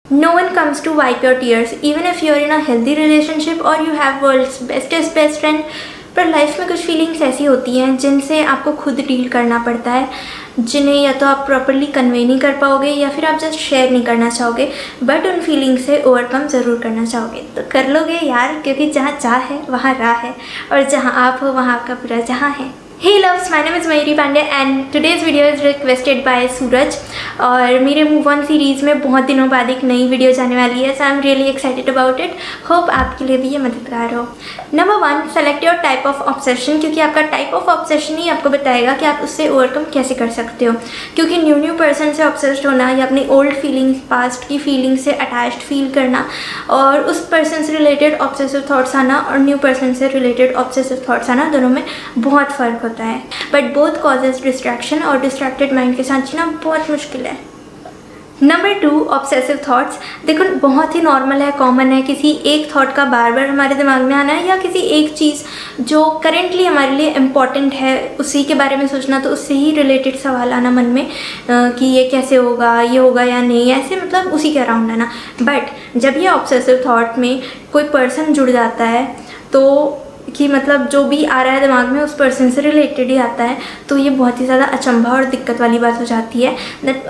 No one comes to wipe your tears, even if you're in a healthy relationship or you have world's bestest best friend. पर life में कुछ feelings ऐसी होती हैं जिनसे आपको खुद डील करना पड़ता है, जिन्हें या तो आप प्रॉपरली कन्वे नहीं कर पाओगे या फिर आप जस्ट शेयर नहीं करना चाहोगे, बट उन फीलिंग्स से ओवरकम ज़रूर करना चाहोगे। तो कर लोगे यार, क्योंकि जहाँ चाह है वहाँ राह है, और जहाँ आप हो वहाँ आपका पूरा जहाँ है। Hey loves, my name is Mayuri Pandey and today's video is requested by सूरज। और मेरे मूव ऑन सीरीज़ में बहुत दिनों बाद एक नई वीडियो जाने वाली है, so I am really excited about it. Hope आपके लिए भी ये मददगार हो। Number 1, select your type of obsession, क्योंकि आपका टाइप ऑफ ऑब्सेशन ही आपको बताएगा कि आप उससे ओवरकम कैसे कर सकते हो। क्योंकि न्यू पर्सन से ऑब्सेस्ड होना या अपनी ओल्ड फीलिंग्स, पास्ट की फीलिंग्स से अटैच्ड फील करना और उस पर्सन से रिलेटेड ऑब्सेसिव थॉट्स आना और न्यू पर्सन से रिलेटेड ऑब्सेसिव थॉट्स आना, दोनों में बहुत फ़र्क होता है। बट बोथ कॉजेज डिस्ट्रैक्शन, और डिस्ट्रैक्टेड माइंड के साथ जीना बहुत मुश्किल है। Number 2, obsessive thoughts. देखो, बहुत ही नॉर्मल है, कॉमन है किसी एक थॉट का बार बार हमारे दिमाग में आना है, या किसी एक चीज़ जो करेंटली हमारे लिए इम्पॉर्टेंट है उसी के बारे में सोचना, तो उससे ही रिलेटेड सवाल आना मन में कि ये कैसे होगा, ये होगा या नहीं, ऐसे मतलब उसी के अराउंड आना। बट जब ये ऑब्सेसिव थॉट में कोई पर्सन जुड़ जाता है, तो कि मतलब जो भी आ रहा है दिमाग में उस पर्सन से रिलेटेड ही आता है, तो ये बहुत ही ज़्यादा अचंभा और दिक्कत वाली बात हो जाती है। That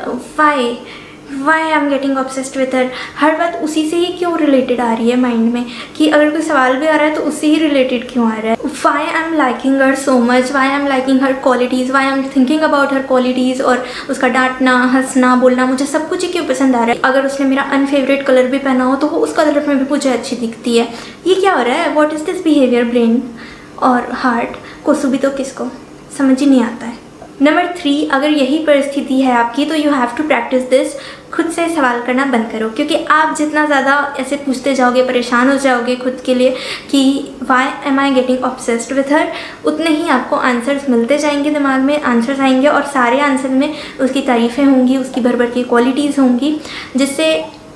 why I am getting obsessed with her. हर बात उसी से ही क्यों रिलेटेड आ रही है माइंड में, कि अगर कोई सवाल भी आ रहा है तो उससे ही रिलेटेड क्यों आ रहा है। Why I am liking her so much, why I am liking her qualities, why I am thinking about her qualities, और उसका डांटना, हंसना, बोलना, मुझे सब कुछ ही क्यों पसंद आ रहा है। अगर उसने मेरा अनफेवरेट कलर भी पहना हो तो वो उस कलर में भी मुझे अच्छी दिखती है। ये क्या हो रहा है? What is this behaviour? Brain और हार्ट को सुबह तो किसको समझ ही नहीं आता है। नंबर 3, अगर यही परिस्थिति है आपकी तो you have to practise this. खुद से सवाल करना बंद करो, क्योंकि आप जितना ज़्यादा ऐसे पूछते जाओगे, परेशान हो जाओगे खुद के लिए कि why am I getting obsessed with her, उतने ही आपको आंसर्स मिलते जाएंगे, दिमाग में आंसर्स आएंगे, और सारे आंसर में उसकी तारीफ़ें होंगी, उसकी भर भर की क्वालिटीज़ होंगी, जिससे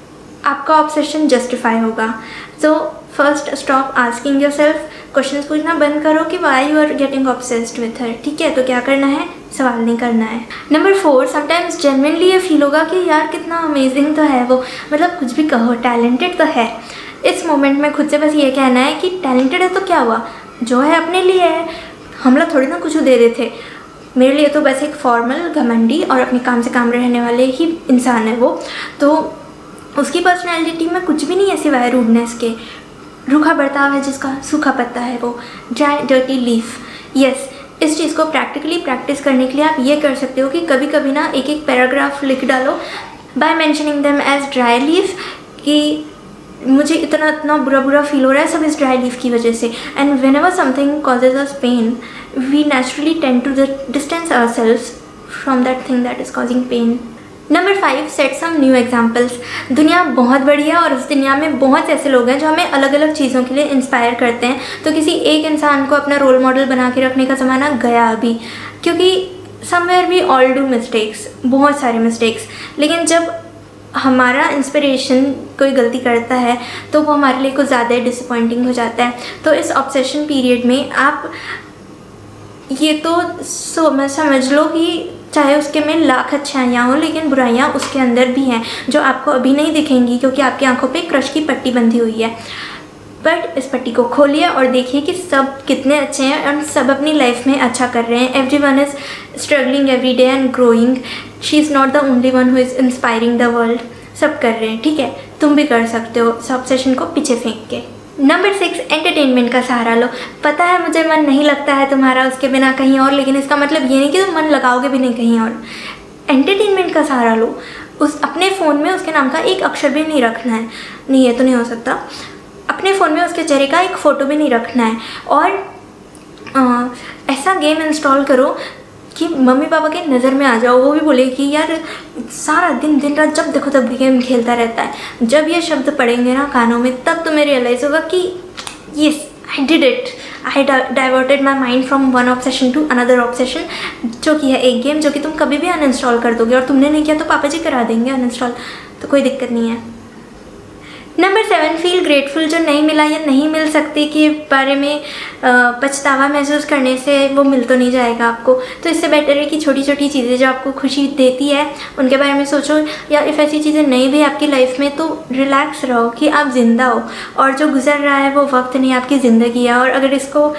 आपका ऑब्सेशन जस्टिफाई होगा। So first stop asking yourself, questions पूछना बंद करो कि why you are getting obsessed with her. ठीक है, तो क्या करना है? सवाल नहीं करना है। नंबर 4, समटाइम्स जेन्युइनली ये फील होगा कि यार कितना अमेजिंग तो है वो, मतलब कुछ भी कहो, टैलेंटेड तो है। इस मोमेंट में खुद से बस ये कहना है कि टैलेंटेड है तो क्या हुआ, जो है अपने लिए है, हम लोग थोड़ी ना कुछ दे रहे थे। मेरे लिए तो बस एक फॉर्मल, घमंडी और अपने काम से काम रहने वाले ही इंसान है वो, तो उसकी पर्सनैलिटी में कुछ भी नहीं है सिवाय रूडनेस के। रूखा बर्ताव है जिसका, सूखा पत्ता है वो, ड्राई डर्टी लीफ। यस, इस चीज़ को प्रैक्टिकली प्रैक्टिस करने के लिए आप ये कर सकते हो कि कभी कभी ना एक पैराग्राफ लिख डालो by mentioning them as dry leaf, कि मुझे इतना बुरा फील हो रहा है सब इस ड्राई लीफ की वजह से। And whenever something causes us pain, we naturally tend to distance ourselves from that thing that is causing pain. Number 5, set some new examples. दुनिया बहुत बड़ी है और उस दुनिया में बहुत ऐसे लोग हैं जो हमें अलग अलग चीज़ों के लिए इंस्पायर करते हैं, तो किसी एक इंसान को अपना रोल मॉडल बना के रखने का ज़माना गया अभी, क्योंकि somewhere we all do mistakes, बहुत सारे मिस्टेक्स, लेकिन जब हमारा इंस्पिरेशन कोई गलती करता है तो वो हमारे लिए कुछ ज़्यादा डिसअपॉइंटिंग हो जाता है। तो इस ऑब्सेशन पीरियड में आप ये तो समझ लो कि चाहे उसके में लाख अच्छाइयाँ हों, लेकिन बुराइयाँ उसके अंदर भी हैं जो आपको अभी नहीं दिखेंगी, क्योंकि आपकी आंखों पे क्रश की पट्टी बंधी हुई है। बट इस पट्टी को खोलिए और देखिए कि सब कितने अच्छे हैं और सब अपनी लाइफ में अच्छा कर रहे हैं। Everyone is struggling every day and growing. She is not the only one who is inspiring the world. सब कर रहे हैं, ठीक है, तुम भी कर सकते हो इस ऑब्सेशन को पीछे फेंक के। नंबर 6, एंटरटेनमेंट का सहारा लो। पता है मुझे मन नहीं लगता है तुम्हारा उसके बिना कहीं और, लेकिन इसका मतलब ये नहीं कि तुम मन लगाओगे भी नहीं कहीं और। एंटरटेनमेंट का सहारा लो। उस अपने फ़ोन में उसके नाम का एक अक्षर भी नहीं रखना है, नहीं ये तो नहीं हो सकता। अपने फ़ोन में उसके चेहरे का एक फ़ोटो भी नहीं रखना है, और ऐसा गेम इंस्टॉल करो कि मम्मी पापा के नज़र में आ जाओ, वो भी बोले कि यार सारा दिन रात जब देखो तब गेम खेलता रहता है। जब ये शब्द पढ़ेंगे ना कानों में, तब तुम्हें रियलाइज़ होगा कि yes I did it, I diverted my mind from one obsession to another obsession, जो कि है एक गेम जो कि तुम कभी भी अनइंस्टॉल कर दोगे, और तुमने नहीं किया तो पापा जी करा देंगे अनइंस्टॉल, तो कोई दिक्कत नहीं है। Number 7, feel grateful. जो नहीं मिला या नहीं मिल सकते के बारे में पछतावा महसूस करने से वो मिल तो नहीं जाएगा आपको। तो इससे बेटर है कि छोटी छोटी चीज़ें जो आपको खुशी देती है उनके बारे में सोचो, या इफ़ ऐसी चीज़ें नहीं भी आपकी लाइफ में तो रिलैक्स रहो कि आप ज़िंदा हो, और जो गुजर रहा है वो वक्त नहीं, आपकी ज़िंदगी है। और अगर इसको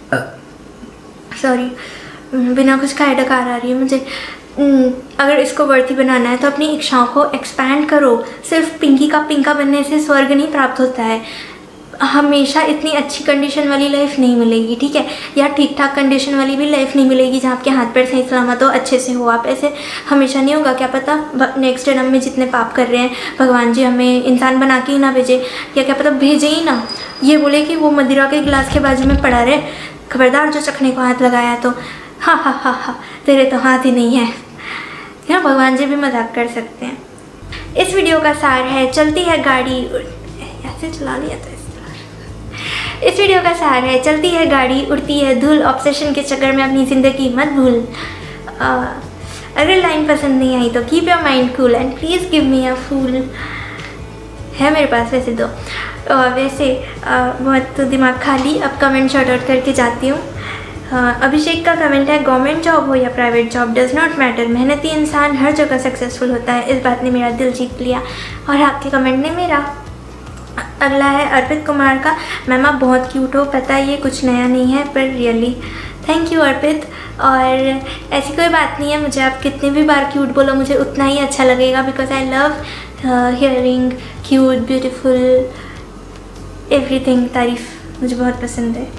सॉरी बिना कुछ खाए डकार आ रही है मुझे, अगर इसको वर्थी बनाना है तो अपनी इच्छाओं को एक्सपैंड करो। सिर्फ पिंकी का पिंका बनने से स्वर्ग नहीं प्राप्त होता है। हमेशा इतनी अच्छी कंडीशन वाली लाइफ नहीं मिलेगी, ठीक है, या ठीक ठाक कंडीशन वाली भी लाइफ नहीं मिलेगी जहाँ आपके हाथ पैर सही सलामत हो, अच्छे से हो आप। ऐसे हमेशा नहीं होगा, क्या पता नेक्स्ट जन्म में जितने पाप कर रहे हैं भगवान जी हमें इंसान बना के ही ना भेजे, या क्या पता भेजे ही ना, ये बोले कि वो मदिरा के गिलास के बाजू में पड़ा रहे, खबरदार जो चखने को हाथ लगाया तो हाँ हाँ हाँ हाँ तेरे तो हाथ ही नहीं है। यहाँ भगवान जी भी मजाक कर सकते हैं। इस वीडियो का सार है, चलती है गाड़ी, ऐसे चला लिया था इस वीडियो का सार है, चलती है गाड़ी उड़ती है धूल, ऑब्सेशन के चक्कर में अपनी ज़िंदगी मत भूल। अगर लाइन पसंद नहीं आई तो keep your mind cool and please give me a फूल। है मेरे पास वैसे दो, वैसे बहुत दिमाग खाली। अब कमेंट शॉर्ट आउट करके जाती हूँ। अभिषेक का कमेंट है, गवर्नमेंट जॉब हो या private job does not matter, मेहनती इंसान हर जगह सक्सेसफुल होता है। इस बात ने मेरा दिल जीत लिया और आपके कमेंट ने मेरा। अगला है अर्पित कुमार का, मैम आप बहुत क्यूट हो, पता है ये कुछ नया नहीं है पर रियली थैंक यू अर्पित। और ऐसी कोई बात नहीं है, मुझे आप कितने भी बार क्यूट बोलो मुझे उतना ही अच्छा लगेगा, because I love hearing cute beautiful everything. तारीफ़ मुझे बहुत पसंद है।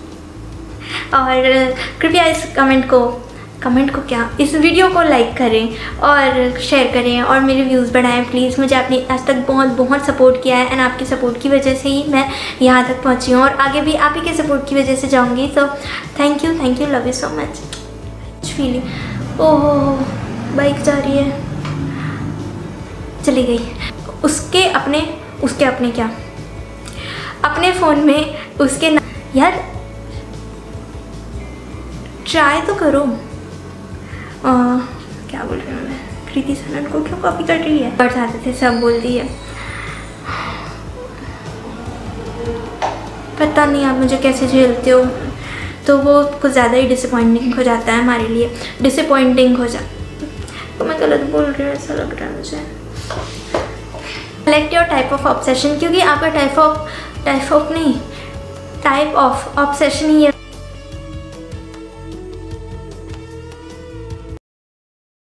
और कृपया इस कमेंट को क्या, इस वीडियो को लाइक करें और शेयर करें और मेरे व्यूज़ बढ़ाएं प्लीज़। मुझे आपने आज तक बहुत सपोर्ट किया है एंड आपके सपोर्ट की वजह से ही मैं यहाँ तक पहुँची हूँ और आगे भी आप ही के सपोर्ट की वजह से जाऊँगी। तो thank you, love you so much. Feeling, oh bike जा रही है, चली गई। उसके अपने क्या, अपने फ़ोन में उसके यार ट्राई तो करो। क्या बोल रही हूँ मैं, कृति सनन को क्यों कॉपी कर रही है, बताते थे सब बोल दिए। पता नहीं आप मुझे कैसे झेलते हो, तो वो कुछ ज़्यादा ही डिसअपॉइंटिंग हो जाता है हमारे लिए, डिसअपॉइंटिंग हो जाता। तो मैं गलत बोल रही हूँ ऐसा लग रहा है मुझे। Select your type of obsession, क्योंकि आपका टाइप ऑफ ऑब्सेशन ही है।